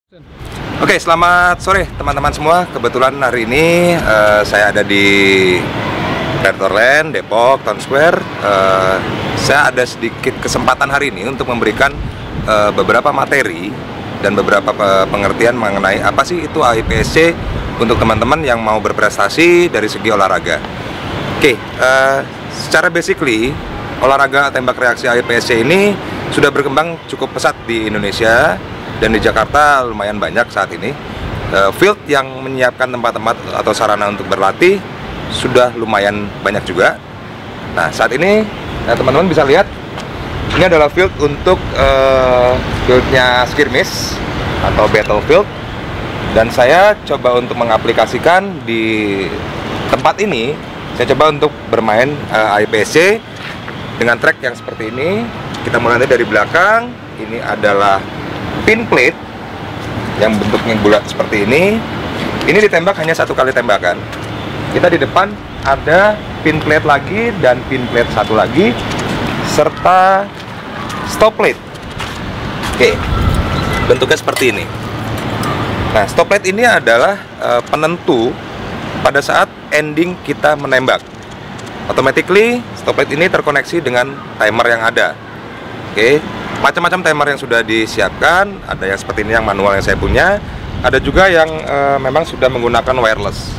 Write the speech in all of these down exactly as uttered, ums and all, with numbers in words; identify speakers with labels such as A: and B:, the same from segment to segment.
A: Oke, selamat sore teman-teman semua. Kebetulan hari ini uh, saya ada di Predatorland, Depok, Town Square. Uh, saya ada sedikit kesempatan hari ini untuk memberikan uh, beberapa materi dan beberapa pengertian mengenai apa sih itu A I P S C untuk teman-teman yang mau berprestasi dari segi olahraga. Oke, uh, secara basically olahraga tembak reaksi A I P S C ini sudah berkembang cukup pesat di Indonesia. Dan di Jakarta lumayan banyak saat ini uh, field yang menyiapkan tempat-tempat atau sarana untuk berlatih sudah lumayan banyak juga. Nah saat ini teman-teman ya, bisa lihat ini adalah field untuk uh, fieldnya skirmish atau battlefield, dan saya coba untuk mengaplikasikan di tempat ini. Saya coba untuk bermain uh, A I P S C dengan track yang seperti ini. Kita mulai dari belakang. Ini adalah pin plate yang bentuknya bulat seperti ini. Ini ditembak hanya satu kali tembakan. Kita di depan ada pin plate lagi dan pin plate satu lagi serta stop plate. Oke, bentuknya seperti ini. Nah, stop plate ini adalah uh, penentu pada saat ending kita menembak. Automatically stop plate ini terkoneksi dengan timer yang ada. Oke, macam-macam timer yang sudah disiapkan. Ada yang seperti ini yang manual yang saya punya. Ada juga yang uh, memang sudah menggunakan wireless.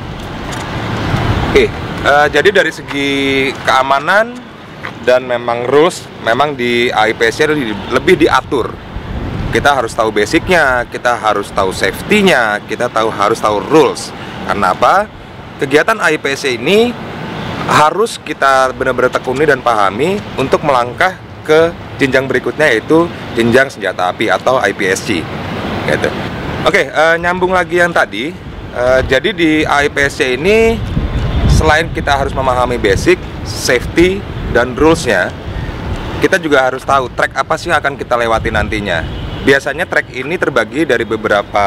A: Oke, uh, jadi dari segi keamanan dan memang rules, memang di A I P S C lebih, lebih diatur. Kita harus tahu basicnya, kita harus tahu safety-nya, kita tahu harus tahu rules. Karena apa? Kegiatan A I P S C ini harus kita benar-benar tekuni dan pahami untuk melangkah ke jenjang berikutnya, yaitu jenjang senjata api atau I P S C gitu. Oke, uh, nyambung lagi yang tadi. Uh, jadi di A I P S C ini selain kita harus memahami basic, safety, dan rules-nya, kita juga harus tahu track apa sih yang akan kita lewati nantinya. Biasanya track ini terbagi dari beberapa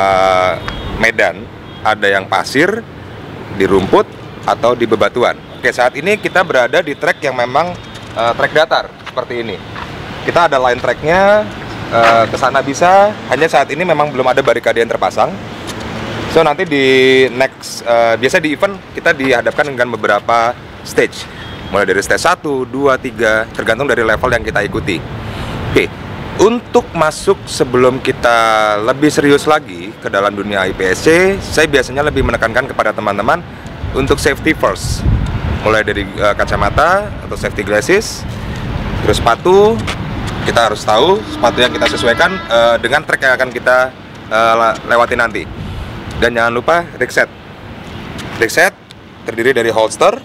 A: medan. Ada yang pasir, di rumput, atau di bebatuan. Oke, saat ini kita berada di track yang memang uh, track datar seperti ini. Kita ada line tracknya, uh, ke sana bisa. Hanya saat ini memang belum ada barikade yang terpasang. So nanti di next, uh, biasa di event kita dihadapkan dengan beberapa stage. Mulai dari stage satu, dua, tiga, tergantung dari level yang kita ikuti. Oke, untuk masuk sebelum kita lebih serius lagi ke dalam dunia A I P S C, saya biasanya lebih menekankan kepada teman-teman untuk safety first. Mulai dari uh, kacamata atau safety glasses, terus sepatu. Kita harus tahu sepatu yang kita sesuaikan uh, dengan track yang akan kita uh, lewati nanti. Dan jangan lupa rig set. Rig set terdiri dari holster,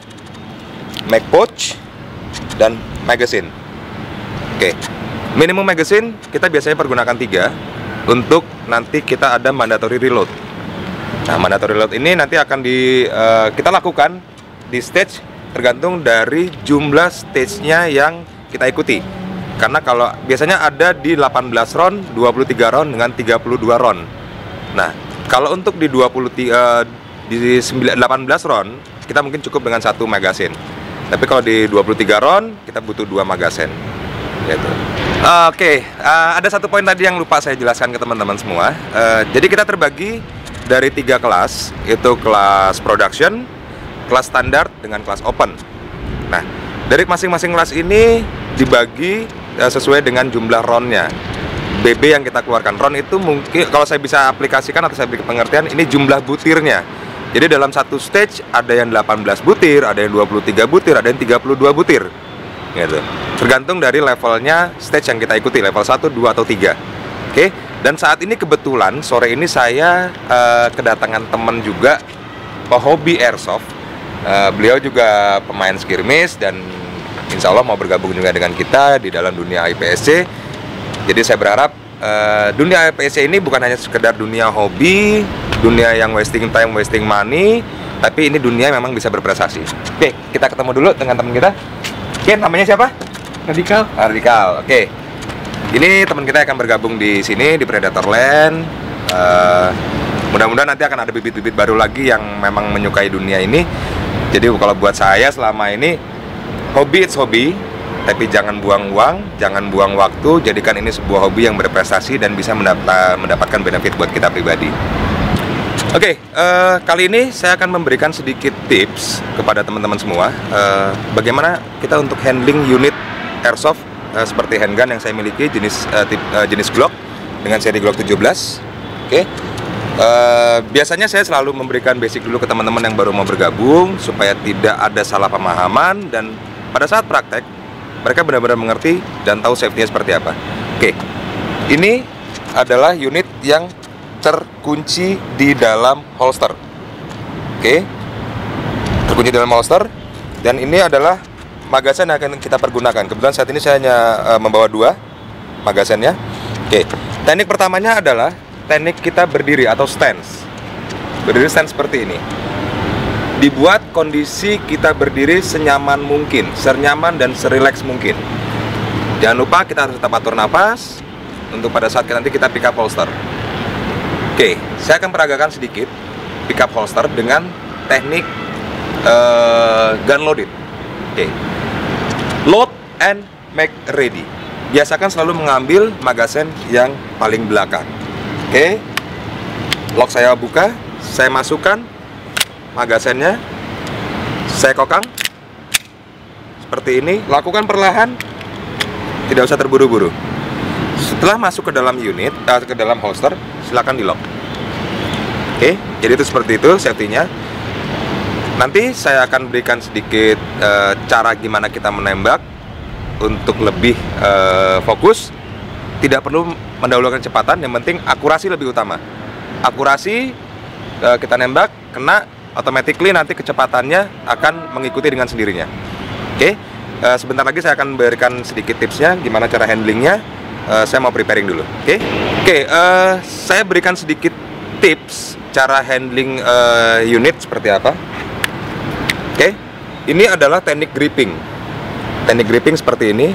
A: mag pouch, dan magazine. Oke, minimum magazine kita biasanya pergunakan tiga. Untuk nanti kita ada mandatory reload. Nah, mandatory reload ini nanti akan di uh, kita lakukan di stage tergantung dari jumlah stage-nya yang kita ikuti. Karena kalau biasanya ada di delapan belas round, dua puluh tiga round dengan tiga puluh dua round. Nah, kalau untuk di dua puluh tiga, di delapan belas round, kita mungkin cukup dengan satu magazine. Tapi kalau di dua puluh tiga round, kita butuh dua magazine. Gitu. Uh, Oke, okay. uh, ada satu poin tadi yang lupa saya jelaskan ke teman-teman semua. Uh, jadi kita terbagi dari tiga kelas, yaitu kelas production, kelas standar, dengan kelas open. Nah, dari masing-masing kelas ini dibagi sesuai dengan jumlah roundnya. B B yang kita keluarkan, round itu mungkin kalau saya bisa aplikasikan atau saya beri pengertian, ini jumlah butirnya. Jadi dalam satu stage ada yang delapan belas butir, ada yang dua puluh tiga butir, ada yang tiga puluh dua butir gitu. Tergantung dari levelnya stage yang kita ikuti, level satu, dua, atau tiga. Oke, dan saat ini kebetulan sore ini saya uh, kedatangan teman juga pehobi airsoft. uh, Beliau juga pemain skirmish dan insya Allah mau bergabung juga dengan kita di dalam dunia A I P S C. Jadi saya berharap uh, dunia A I P S C ini bukan hanya sekedar dunia hobi, dunia yang wasting time, wasting money, tapi ini dunia yang memang bisa berprestasi. Oke, kita ketemu dulu dengan teman kita. Oke, namanya siapa?
B: Radikal.
A: Radikal. Oke, ini teman kita akan bergabung di sini di Predatorland. Uh, mudah-mudahan nanti akan ada bibit-bibit baru lagi yang memang menyukai dunia ini. Jadi kalau buat saya selama ini hobi it's hobi, Tapi jangan buang uang, jangan buang waktu, jadikan ini sebuah hobi yang berprestasi dan bisa mendapat, mendapatkan benefit buat kita pribadi. Oke, okay, uh, kali ini saya akan memberikan sedikit tips kepada teman-teman semua uh, bagaimana kita untuk handling unit airsoft uh, seperti handgun yang saya miliki jenis uh, tip, uh, jenis Glock dengan seri Glock tujuh belas. Oke, okay. uh, biasanya saya selalu memberikan basic dulu ke teman-teman yang baru mau bergabung supaya tidak ada salah pemahaman dan pada saat praktek mereka benar-benar mengerti dan tahu safety-nya seperti apa. Oke, ini adalah unit yang terkunci di dalam holster. Oke, terkunci di dalam holster. Dan ini adalah magazen yang akan kita pergunakan. Kebetulan saat ini saya hanya uh, membawa dua magazennya. Oke, teknik pertamanya adalah teknik kita berdiri atau stance. Berdiri stance seperti ini. Dibuat kondisi kita berdiri senyaman mungkin, senyaman dan serileks mungkin. Jangan lupa kita harus tetap atur nafas untuk pada saat nanti kita pick up holster. Oke, saya akan peragakan sedikit pick up holster dengan teknik uh, gun loaded. Oke, load and make ready. Biasakan selalu mengambil magazen yang paling belakang. Oke, lock saya buka, saya masukkan magazennya, saya kokang seperti ini. Lakukan perlahan, tidak usah terburu-buru. Setelah masuk ke dalam unit, uh, ke dalam holster, silakan di lock. Oke, jadi itu seperti itu safety-nya. Nanti saya akan berikan sedikit uh, cara gimana kita menembak untuk lebih uh, fokus. Tidak perlu mendahulukan kecepatan, yang penting akurasi lebih utama. Akurasi, uh, kita nembak, kena, automatically nanti kecepatannya akan mengikuti dengan sendirinya. Oke, uh, sebentar lagi saya akan berikan sedikit tipsnya gimana cara handlingnya. Uh, saya mau preparing dulu. Oke, oke, uh, saya berikan sedikit tips cara handling uh, unit seperti apa. Oke, ini adalah teknik gripping. Teknik gripping seperti ini.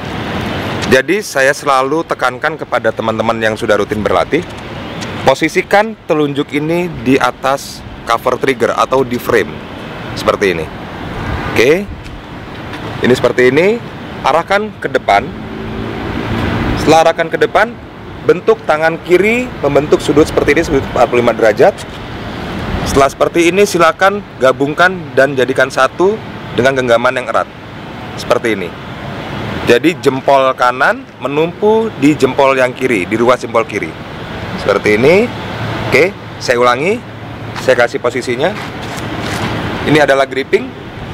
A: Jadi saya selalu tekankan kepada teman-teman yang sudah rutin berlatih, posisikan telunjuk ini di atas cover trigger atau di frame seperti ini. Oke, ini seperti ini. Arahkan ke depan. Setelah arahkan ke depan, bentuk tangan kiri membentuk sudut seperti ini, sudut empat puluh lima derajat. Setelah seperti ini, silakan gabungkan dan jadikan satu dengan genggaman yang erat seperti ini. Jadi jempol kanan menumpu di jempol yang kiri, di ruas jempol kiri seperti ini. Oke, saya ulangi. Saya kasih posisinya. Ini adalah gripping.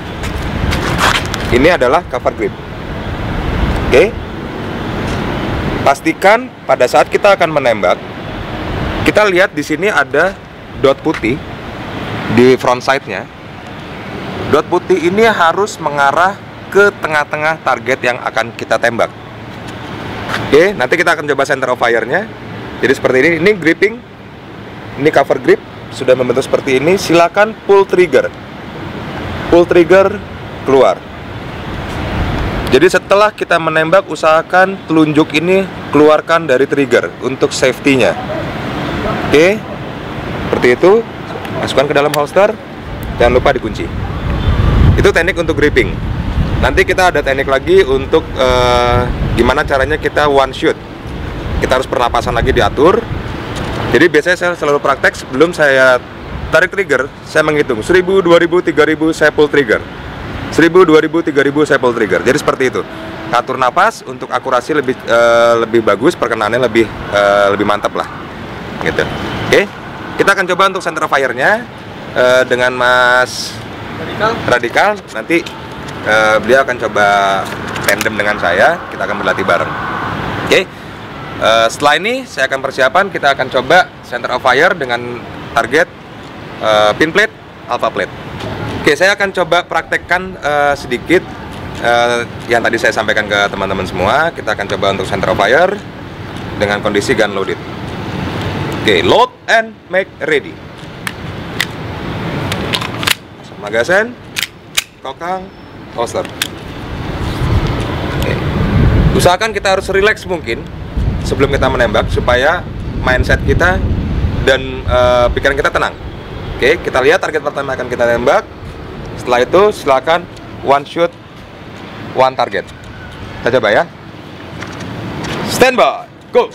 A: Ini adalah cover grip. Oke. Pastikan pada saat kita akan menembak, kita lihat di sini ada dot putih di front side-nya. Dot putih ini harus mengarah ke tengah-tengah target yang akan kita tembak. Oke, nanti kita akan coba center of fire-nya. Jadi seperti ini. Ini gripping. Ini cover grip. Sudah membentuk seperti ini, silakan pull trigger. Pull trigger, keluar. Jadi setelah kita menembak, usahakan telunjuk ini keluarkan dari trigger untuk safety-nya. Oke, seperti itu. Masukkan ke dalam holster, jangan lupa dikunci. Itu teknik untuk gripping. Nanti kita ada teknik lagi untuk uh, gimana caranya kita one shoot. Kita harus pernapasan lagi diatur. Jadi biasanya saya selalu praktek sebelum saya tarik trigger, saya menghitung seribu, dua ribu, tiga ribu, saya pull trigger. seribu, dua ribu, tiga ribu, saya pull trigger. Jadi seperti itu. Atur napas untuk akurasi lebih uh, lebih bagus, perkenaannya lebih uh, lebih mantap lah. Gitu. Oke. Kita akan coba untuk center fire-nya uh, dengan Mas Radikal. Radikal. Nanti uh, beliau akan coba tandem dengan saya. Kita akan berlatih bareng. Oke. Uh, setelah ini saya akan persiapan, kita akan coba center of fire dengan target uh, pin plate, alpha plate. Oke, saya akan coba praktekkan uh, sedikit uh, yang tadi saya sampaikan ke teman-teman semua. Kita akan coba untuk center of fire dengan kondisi gun loaded. Oke, load and make ready. Masuk magazen, kokang, holster. Oke. Usahakan kita harus relax mungkin sebelum kita menembak supaya mindset kita dan uh, pikiran kita tenang. Oke, kita lihat target pertama akan kita tembak. Setelah itu silakan one shot, one target. Kita coba ya. Stand by, go.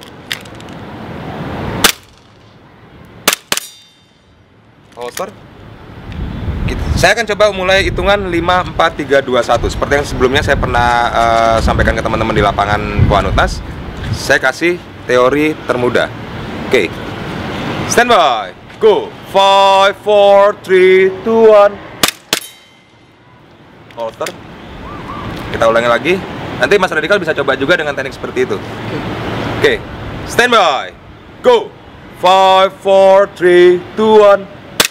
A: Holster. Saya akan coba mulai hitungan lima, empat, tiga, dua, satu. Seperti yang sebelumnya saya pernah uh, sampaikan ke teman-teman di lapangan Kuanutnas. Saya kasih teori termudah. Oke, okay. Stand by, go. Five, four, three, two, one. Holster. Kita ulangi lagi. Nanti Mas Radikal bisa coba juga dengan teknik seperti itu. Oke, okay. Stand by, go. Five, four, three, two, one.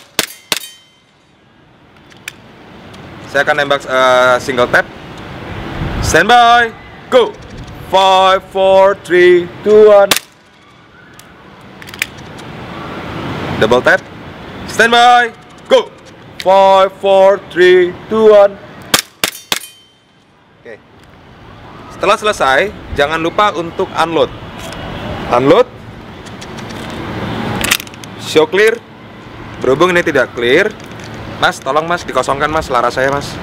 A: Saya akan nembak uh, single tap. Stand by, go. Five, four, three, two, one. Double tap. Stand by, go. Five, four, three, two, one. Oke. Setelah selesai, jangan lupa untuk unload. Unload. Show clear. Berhubung ini tidak clear, Mas, tolong Mas, dikosongkan Mas, laras saya Mas.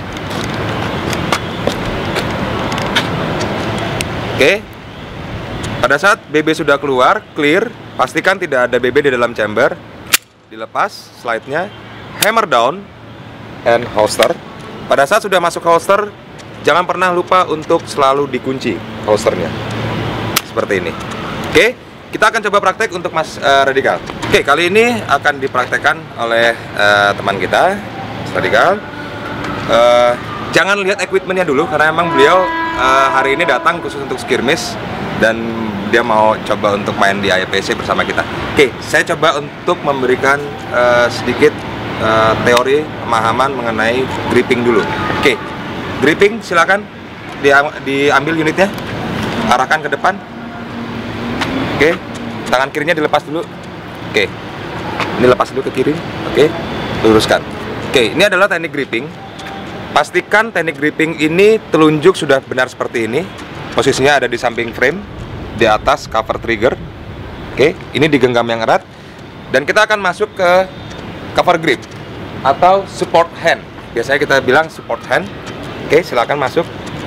A: Oke. Pada saat B B sudah keluar, clear, pastikan tidak ada B B di dalam chamber. Dilepas slide-nya, hammer down, and holster. Pada saat sudah masuk holster, jangan pernah lupa untuk selalu dikunci holsternya. Seperti ini. Oke, kita akan coba praktek untuk Mas uh, Radikal. Oke, kali ini akan dipraktekkan oleh uh, teman kita, Mas Radikal. Uh, jangan lihat equipmentnya dulu, karena emang beliau uh, hari ini datang khusus untuk skirmish dan dia mau coba untuk main di I P C bersama kita. Oke, saya coba untuk memberikan uh, sedikit uh, teori pemahaman mengenai gripping dulu. Oke, gripping silakan diambil unitnya, arahkan ke depan. Oke, tangan kirinya dilepas dulu. Oke, ini lepas dulu ke kiri. Oke, luruskan. Oke, ini adalah teknik gripping. Pastikan teknik gripping ini telunjuk sudah benar seperti ini. Posisinya ada di samping frame, di atas cover trigger. Oke, ini digenggam yang erat. Dan kita akan masuk ke cover grip atau support hand. Biasanya kita bilang support hand. Oke, silakan masuk.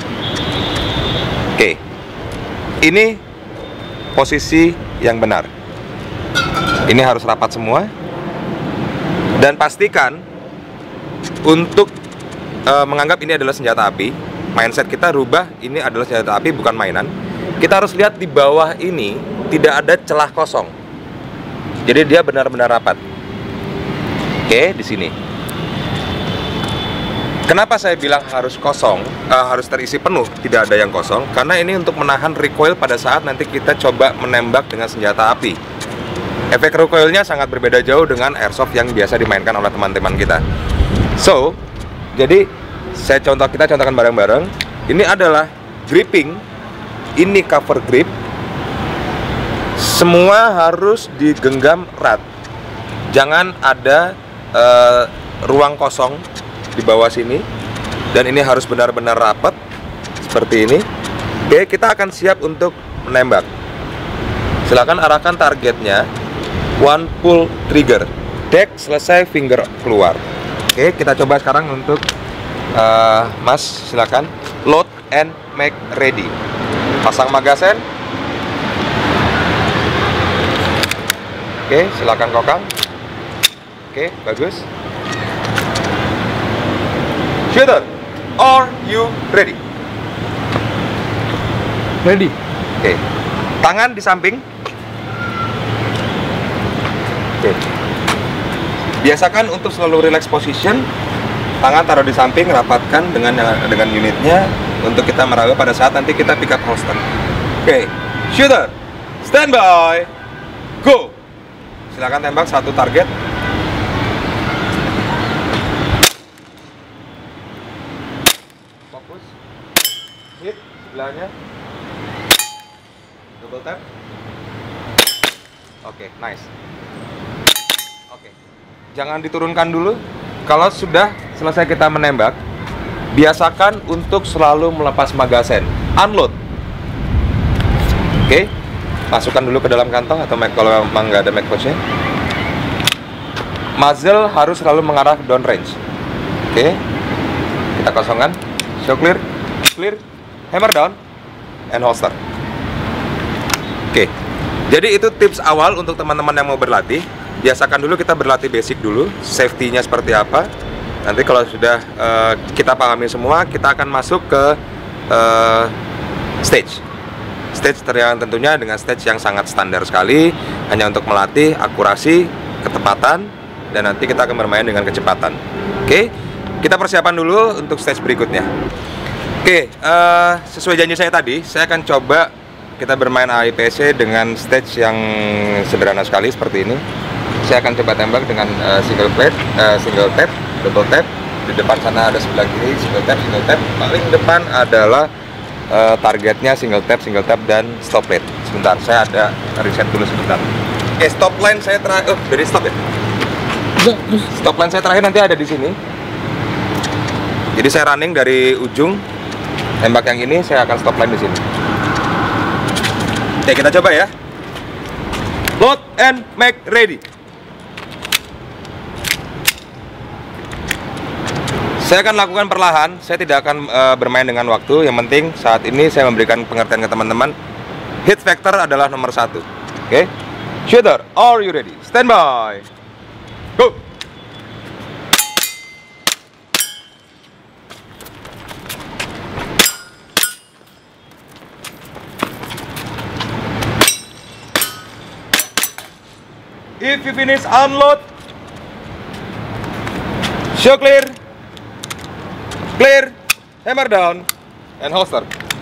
A: Oke, ini posisi yang benar. Ini harus rapat semua. Dan pastikan untuk e, menganggap ini adalah senjata api. Mindset kita rubah, ini adalah senjata api, bukan mainan. Kita harus lihat di bawah ini tidak ada celah kosong. Jadi dia benar-benar rapat. Oke, di sini. Kenapa saya bilang harus kosong, uh, harus terisi penuh, tidak ada yang kosong? Karena ini untuk menahan recoil pada saat nanti kita coba menembak dengan senjata api. Efek recoilnya sangat berbeda jauh dengan airsoft yang biasa dimainkan oleh teman-teman kita. So, jadi saya contoh kita contohkan bareng-bareng. Ini adalah gripping, ini cover grip. Semua harus digenggam erat. Jangan ada uh, ruang kosong di bawah sini. Dan ini harus benar-benar rapat seperti ini. Oke, kita akan siap untuk menembak. Silakan arahkan targetnya. One pull trigger. Deck selesai, finger keluar. Oke, kita coba sekarang untuk uh, Mas, silakan load and make ready. Pasang magazen. Oke, silakan kokang. Oke, bagus. Shooter, are you ready?
B: Ready.
A: Oke, tangan di samping. Oke. Biasakan untuk selalu relax position. Tangan taruh di samping, rapatkan dengan dengan unitnya untuk kita meraba pada saat nanti kita pick up holster. Oke, shooter, stand by, go. Silakan tembak satu target. Fokus. Hit sebelahnya. Double tap. Oke, nice. Oke. Jangan diturunkan dulu. Kalau sudah selesai kita menembak, biasakan untuk selalu melepas magazen. Unload. Oke. Masukkan dulu ke dalam kantong atau mag, kalau memang nggak ada mag pouch-nya. Muzzle harus selalu mengarah ke down range. Oke. Kita kosongkan. Show clear. Clear. Hammer down. and holster. Oke, jadi itu tips awal untuk teman-teman yang mau berlatih. Biasakan dulu kita berlatih basic dulu, safety-nya seperti apa. Nanti kalau sudah uh, kita pahami semua, kita akan masuk ke uh, stage. Stage yang tentunya dengan stage yang sangat standar sekali, hanya untuk melatih akurasi, ketepatan, dan nanti kita akan bermain dengan kecepatan. Oke, kita persiapan dulu untuk stage berikutnya. Oke, uh, sesuai janji saya tadi, saya akan coba kita bermain A I P S C dengan stage yang sederhana sekali seperti ini. Saya akan coba tembak dengan uh, single plate, uh, single tap, double tap. Di depan sana ada sebelah kiri single tap, single tap. Paling depan adalah uh, targetnya single tap, single tap dan stop plate. Sebentar, saya ada reset dulu sebentar. Oke, stop line saya terakhir. Oh, dari stop ya? Stop line saya terakhir nanti ada di sini. Jadi saya running dari ujung tembak yang ini, saya akan stop line di sini. Oke, kita coba ya. Load and make ready. Saya akan lakukan perlahan, saya tidak akan uh, bermain dengan waktu. Yang penting saat ini saya memberikan pengertian ke teman-teman. Hit factor adalah nomor satu. Oke, okay? Shooter, are you ready? Stand by. Go. If you finish, unload. Show clear. Clear, hammer down, and holster.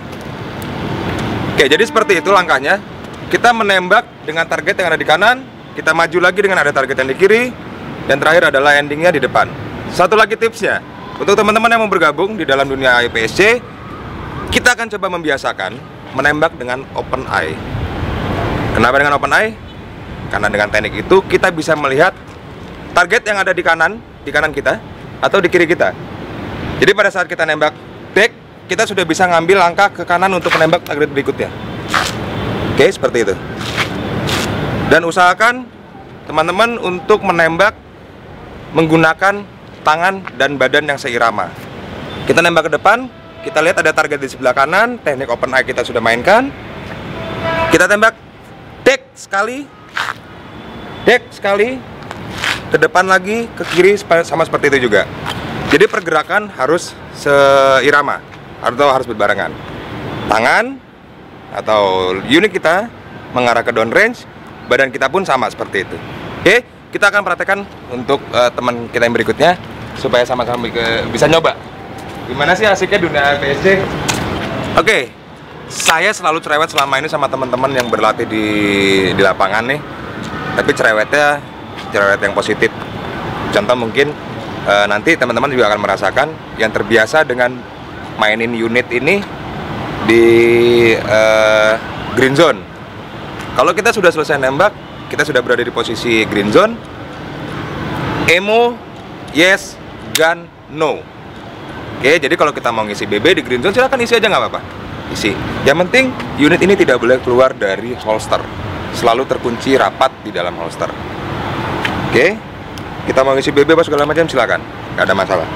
A: Oke, jadi seperti itu langkahnya. Kita menembak dengan target yang ada di kanan, kita maju lagi dengan ada target yang di kiri, dan terakhir adalah endingnya di depan. Satu lagi tipsnya, untuk teman-teman yang mau bergabung di dalam dunia A I P S C, kita akan coba membiasakan menembak dengan open eye. Kenapa dengan open eye? Karena dengan teknik itu kita bisa melihat target yang ada di kanan, di kanan kita, atau di kiri kita. Jadi pada saat kita nembak back, kita sudah bisa ngambil langkah ke kanan untuk menembak target berikutnya. Oke, seperti itu. Dan usahakan teman-teman untuk menembak menggunakan tangan dan badan yang seirama. Kita nembak ke depan, kita lihat ada target di sebelah kanan, teknik open eye kita sudah mainkan. Kita tembak deck sekali, deck sekali, ke depan lagi, ke kiri, sama seperti itu juga. Jadi pergerakan harus seirama atau harus berbarengan. Tangan atau unit kita mengarah ke down range, badan kita pun sama seperti itu. Oke, kita akan praktekkan untuk uh, teman kita yang berikutnya supaya sama-sama bisa nyoba. Gimana sih asiknya dunia A I P S C? Oke, saya selalu cerewet selama ini sama teman-teman yang berlatih di di lapangan nih. Tapi cerewetnya cerewet yang positif. Contoh mungkin Uh, nanti teman-teman juga akan merasakan yang terbiasa dengan mainin unit ini di uh, green zone. Kalau kita sudah selesai nembak, kita sudah berada di posisi green zone. Emo, yes, gun, no. Oke, jadi kalau kita mau ngisi B B di green zone, silahkan isi aja, nggak apa-apa. Isi. Yang penting unit ini tidak boleh keluar dari holster, selalu terkunci rapat di dalam holster. Oke. Kita mau ngisi B B apa segala macam silakan, nggak ada masalah.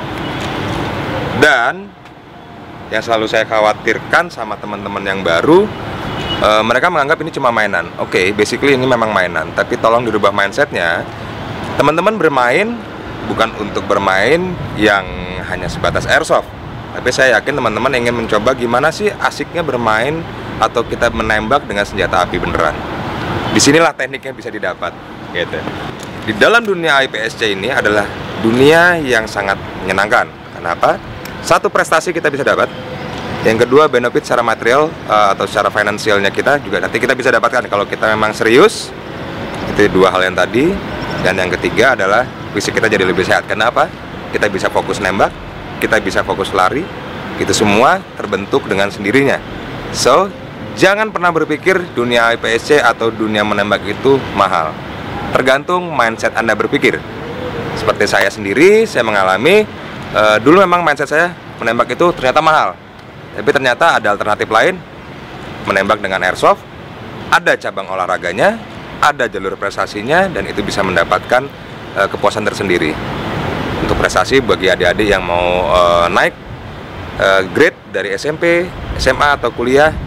A: Dan yang selalu saya khawatirkan sama teman-teman yang baru, e, mereka menganggap ini cuma mainan. Oke, okay, basically ini memang mainan, tapi tolong dirubah mindsetnya. Teman-teman bermain bukan untuk bermain yang hanya sebatas airsoft, tapi saya yakin teman-teman ingin mencoba gimana sih asiknya bermain atau kita menembak dengan senjata api beneran. Disinilah tekniknya bisa didapat, gitu. Di dalam dunia A I P S C ini adalah dunia yang sangat menyenangkan. Kenapa? Satu, prestasi kita bisa dapat. Yang kedua, benefit secara material uh, atau secara finansialnya kita juga nanti kita bisa dapatkan kalau kita memang serius. Itu dua hal yang tadi. Dan yang ketiga adalah fisik kita jadi lebih sehat. Kenapa? Kita bisa fokus nembak, kita bisa fokus lari. Itu semua terbentuk dengan sendirinya. So, jangan pernah berpikir dunia A I P S C atau dunia menembak itu mahal. Tergantung mindset Anda berpikir. Seperti saya sendiri, saya mengalami uh, dulu memang mindset saya menembak itu ternyata mahal. Tapi ternyata ada alternatif lain, menembak dengan airsoft. Ada cabang olahraganya, ada jalur prestasinya, dan itu bisa mendapatkan uh, kepuasan tersendiri. Untuk prestasi bagi adik-adik yang mau uh, naik uh, grade dari S M P, S M A atau kuliah,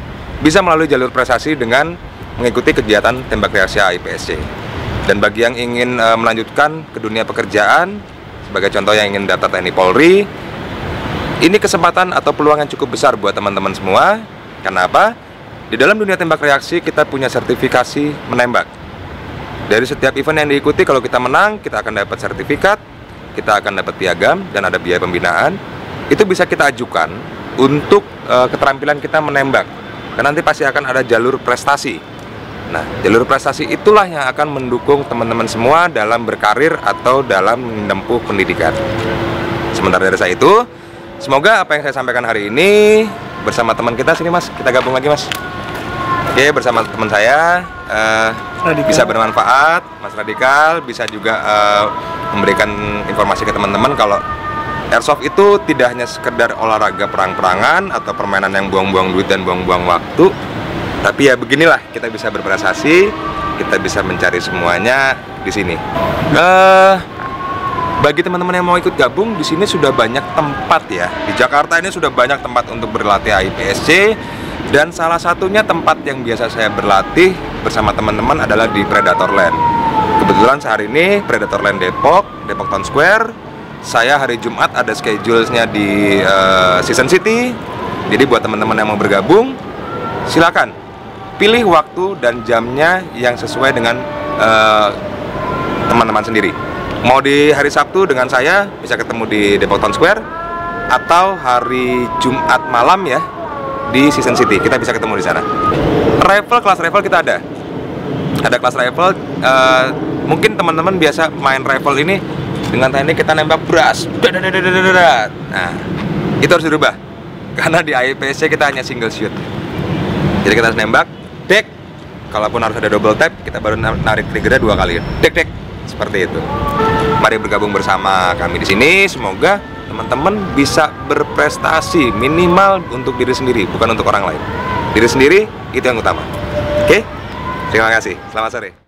A: bisa melalui jalur prestasi dengan mengikuti kegiatan tembak reaksi A I P S C. Dan bagi yang ingin uh, melanjutkan ke dunia pekerjaan, sebagai contoh yang ingin daftar T N I Polri, ini kesempatan atau peluang yang cukup besar buat teman-teman semua. Karena apa? Di dalam dunia tembak reaksi kita punya sertifikasi menembak. Dari setiap event yang diikuti, kalau kita menang, kita akan dapat sertifikat, kita akan dapat piagam, dan ada biaya pembinaan. Itu bisa kita ajukan untuk uh, keterampilan kita menembak. Karena nanti pasti akan ada jalur prestasi. Nah, jalur prestasi itulah yang akan mendukung teman-teman semua dalam berkarir atau dalam menempuh pendidikan. Sementara dari saya itu, semoga apa yang saya sampaikan hari ini bersama teman kita, sini mas, kita gabung lagi mas. Oke, bersama teman saya uh, bisa bermanfaat, Mas Radikal, bisa juga uh, memberikan informasi ke teman-teman kalau Airsoft itu tidak hanya sekedar olahraga perang-perangan atau permainan yang buang-buang duit dan buang-buang waktu. Tapi ya beginilah, kita bisa berprestasi, kita bisa mencari semuanya di sini. Uh, bagi teman-teman yang mau ikut gabung, di sini sudah banyak tempat ya. Di Jakarta ini sudah banyak tempat untuk berlatih A I P S C. Dan salah satunya tempat yang biasa saya berlatih bersama teman-teman adalah di Predator Land. Kebetulan sehari ini Predator Land Depok, Depok Town Square. Saya hari Jumat ada schedule-nya di uh, Season City. Jadi buat teman-teman yang mau bergabung, silakan pilih waktu dan jamnya yang sesuai dengan teman-teman uh, sendiri. Mau di hari Sabtu dengan saya bisa ketemu di Depok Town Square, atau hari Jumat malam ya di Season City, kita bisa ketemu di sana. Rifle, kelas rifle kita ada. Ada kelas rifle. Uh, mungkin teman-teman biasa main rifle ini dengan teknik kita nembak bras. Nah, itu harus dirubah. Karena di A I P S C kita hanya single shoot. Jadi kita harus nembak, dek. Kalaupun harus ada double tap, kita baru narik triggernya dua kali. Dek dek. Seperti itu. Mari bergabung bersama kami di sini. Semoga teman-teman bisa berprestasi minimal untuk diri sendiri, bukan untuk orang lain. Diri sendiri itu yang utama. Oke? Terima kasih. Selamat sore.